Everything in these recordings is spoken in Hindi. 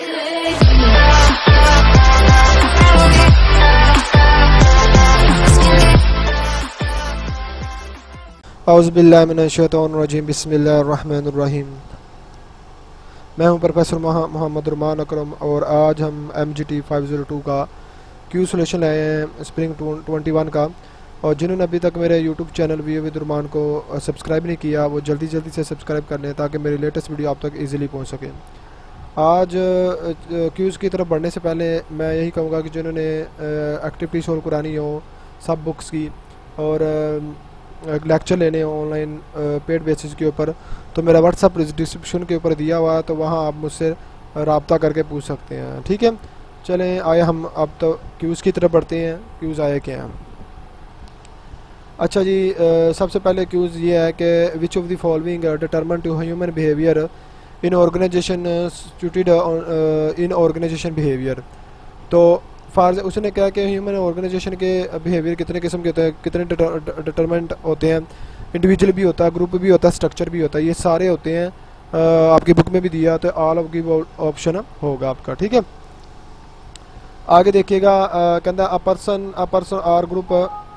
औज़ुबिल्लाहिमिनश्शैतानिर्रजीम बिस्मिल्लाहिर्रहमानिर्रहीम। मैं हूं प्रोफेसर मोहम्मद रुमान अकरम और आज हम MGT 502 का क्यू सोल्यूशन लाए हैं स्प्रिंग 21 का। और जिन्होंने अभी तक मेरे YouTube चैनल विद रुमान को सब्सक्राइब नहीं किया वो जल्दी से सब्सक्राइब कर लें ताकि मेरी लेटेस्ट वीडियो आप तक ईज़िली पहुँच सके। आज क्यूज़ की तरफ बढ़ने से पहले मैं यही कहूँगा कि जिन्होंने एक्टिविटी सोल्व करानी हो सब बुक्स की और लेक्चर लेने ऑनलाइन पेड बेसिस के ऊपर, तो मेरा व्हाट्सअप डिस्क्रिप्शन के ऊपर दिया हुआ है, तो वहाँ आप मुझसे रब्ता करके पूछ सकते हैं। ठीक है, चलें आए हम अब तो क्यूज़ की तरफ बढ़ते हैं। क्यूज़ आए क्या हैं? अच्छा जी, सबसे पहले क्यूज़ ये है कि which of the following determine to human behaviour in organisation suited in organisation behaviour. तो फार उसने कहा कि ह्यूमन ऑर्गेनाइजेशन के बिहेवियर कितने किस्म के होते हैं, कितने डिटरमेंट होते हैं, इंडिविजुअल भी होता है, ग्रुप भी होता है, स्ट्रक्चर भी होता है, ये सारे होते हैं। आपकी बुक में भी दिया तो ऑल ऑफ गिव ऑप्शन होगा आपका। ठीक है, आगे देखिएगा, कहता a person or group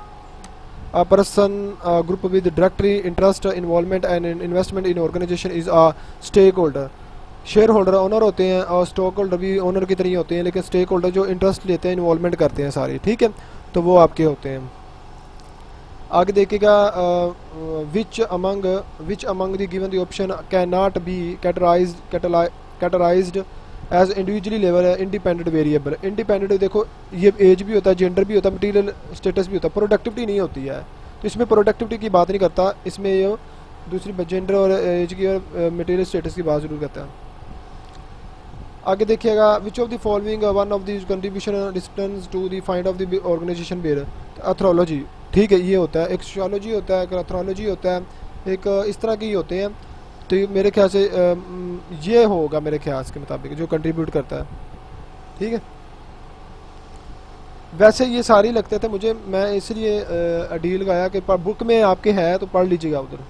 group with directly interest involvement and investment in organisation is a stake holder. Share holder owner होते हैं और स्टॉक होल्डर भी ओनर की तरह ही होते हैं, लेकिन स्टेक होल्डर जो इंटरेस्ट लेते हैं, इन्वॉल्वमेंट करते हैं सारे। ठीक है, तो वो आपके होते हैं। आगे देखिएगा, which among the given the option can not be categorised as individually level independent variable. Independent देखो, ये एज भी होता है, जेंडर भी होता है, मटीरियल स्टेटस भी होता है, प्रोडक्टिविटी नहीं होती है, तो इसमें प्रोडक्टिविटी की बात नहीं करता, इसमें ये दूसरी जेंडर और एज की और मटीरियल स्टेटस की बात जरूर करता है। आगे देखिएगा, which of the following one of the contribution distance to the find of the organisation bear. एथ्रोलॉजी, ठीक है, ये होता है, एक सोशियोलॉजी होता है, एक एथ्रोलॉजी होता है, एक इस तरह के ही होते हैं। तो मेरे ख्याल से ये होगा मेरे ख्याल के मुताबिक जो कंट्रीब्यूट करता है। ठीक है, वैसे ये सारी लगते थे मुझे, मैं इसलिए डील लगाया कि बुक में आपके है तो पढ़ लीजिएगा उधर।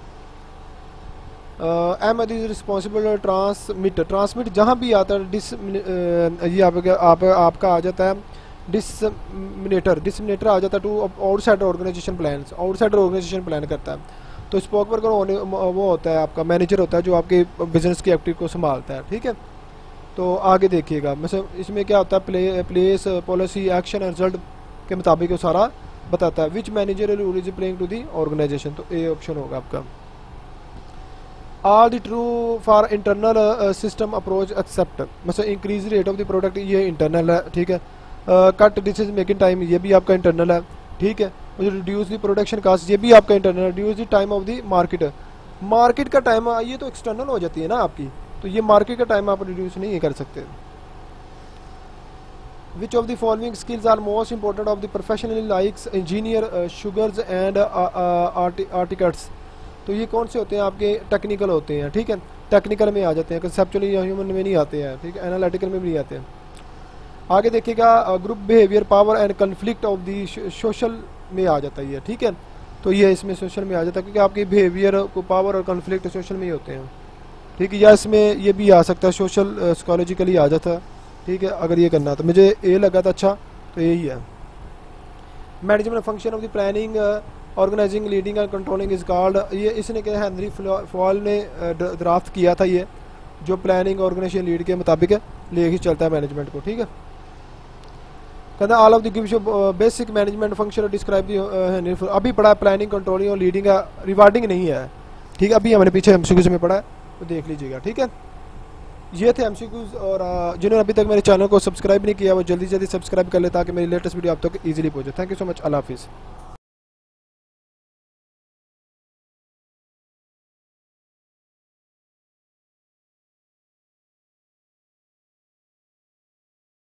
एम इज रिस्पॉन्सिबल ट्रांसमिट जहाँ भी आता है ये आपका आ जाता है डिसमिनेटर आ जाता है to outsider organisation plan. Outsider organisation plan करता है, तो स्पोक वर्कर वो होता है आपका मैनेजर होता है जो आपके बिजनेस की एक्टिविटी को संभालता है। ठीक है, तो आगे देखिएगा, मतलब इसमें क्या होता है, प्लेस पॉलिसी एक्शन रिजल्ट के मुताबिक वो सारा बताता है। Which manager role is playing to the organisation, तो ए ऑप्शन होगा आपका। Are the true for internal system approach accept, मतलब increase rate of the product, ये इंटरनल है। ठीक है, कट डिसीजन मेकिंग टाइम, ये भी आपका इंटरनल है। ठीक है, रिड्यूस द प्रोडक्शन कास्ट, ये भी आपका internal. Reduce the time of the market का टाइम, ये तो एक्सटर्नल हो जाती है ना आपकी, तो ये मार्केट का टाइम आप रिड्यूस नहीं कर सकते। Which of the following skills are most important of the professional likes engineer sugars and articles, तो ये कौन से होते हैं आपके, टेक्निकल होते हैं। ठीक है, टेक्निकल में आ जाते हैं, कंसेप्चुअली या ह्यूमन में नहीं आते हैं। ठीक है, एनालिटिकल में भी नहीं आते हैं। आगे देखिएगा, group behaviour power and conflict of the social में आ जाता है ये। ठीक है, तो ये इसमें सोशल में आ जाता है क्योंकि आपके बिहेवियर को पावर और कन्फ्लिक्ट सोशल में ही होते हैं। ठीक है, या इसमें ये भी आ सकता है, सोशल साइकोलॉजिकली आ जाता है। ठीक है, अगर ये करना तो मुझे ए लगा था, अच्छा तो यही है। Management function of the planning organising leading and controlling is called, ये इसने क्या हेनरी फॉल ने ड्राफ्ट किया था, ये जो प्लानिंग ऑर्गेनाइजेशन लीड के मुताबिक ले ही चलता है मैनेजमेंट को। ठीक है, कहता all of the gives basic management function describe, अभी पढ़ा प्लानिंग कंट्रोलिंग और लीडिंग का, रिवार्डिंग नहीं है। ठीक है, अभी हमारे पीछे MCQS में पढ़ा है, तो देख लीजिएगा। ठीक है, ये थे MCQS, और जिन्होंने अभी तक मेरे चैनल को सब्सक्राइब नहीं किया वो जल्दी सब्सक्राइब कर ले ताकि मेरी लेटेस्ट वीडियो आप तक ईजिली पहुंचे। थैंक यू सो मच, अल्लाह हाफिज़।